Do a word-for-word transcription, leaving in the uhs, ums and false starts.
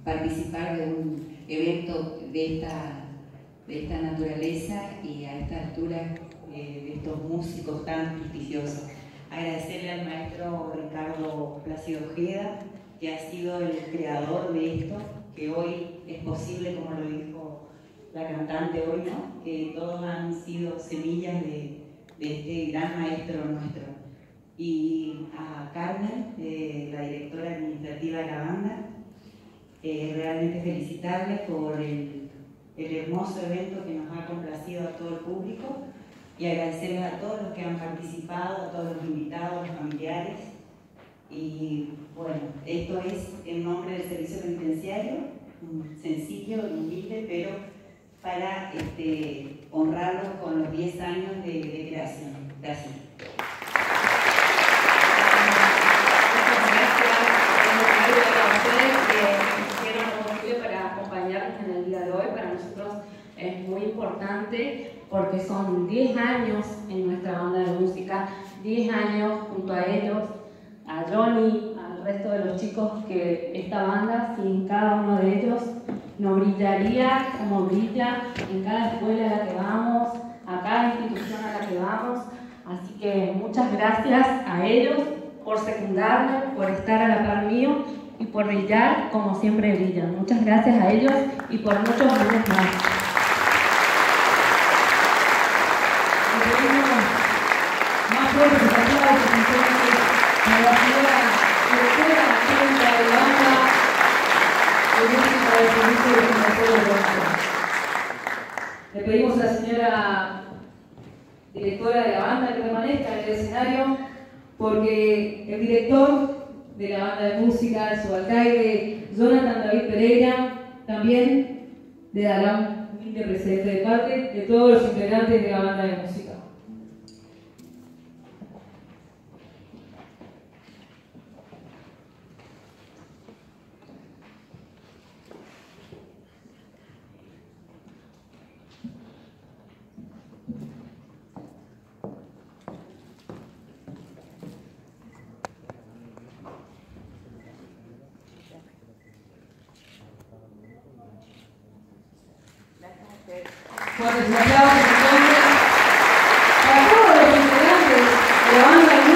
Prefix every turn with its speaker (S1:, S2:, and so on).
S1: participar de un evento de esta, de esta naturaleza y a esta altura eh, de estos músicos tan prestigiosos. Agradecerle al maestro Ricardo Plácido Ojeda, que ha sido el creador de esto, que hoy es posible, como lo dijo la cantante hoy, ¿no? Que todos han sido semillas de, de este gran maestro nuestro. Y a Carmen, eh, la directora administrativa de la banda, eh, realmente felicitarles por el, el hermoso evento que nos ha complacido a todo el público y agradecerles a todos los que han participado, a todos los invitados, a los familiares. Y bueno, esto es en nombre del servicio penitenciario, sencillo, humilde, pero para este, honrarlos con los diez años de, de creación. Gracias.
S2: Es muy importante porque son diez años en nuestra banda de música, diez años junto a ellos, a Johnny, al resto de los chicos, que esta banda, sin cada uno de ellos, no brillaría como brilla en cada escuela a la que vamos, a cada institución a la que vamos. Así que muchas gracias a ellos por secundarme, por estar a la par mío y por brillar como siempre brillan. Muchas gracias a ellos y por muchos años más.
S3: Más fuerte que aplausos, entonces, a la señora directora técnica de la banda de música del servicio de Conservatorio de Rocha. Le pedimos a la señora directora de la banda que permanezca en el escenario, porque el director de la banda de música, el subalcaide Jonathan David Pereira, también le dará un humilde presente de parte de todos los integrantes de la banda de música. Fuertes aplausos entonces para todos los integrantes de la banda de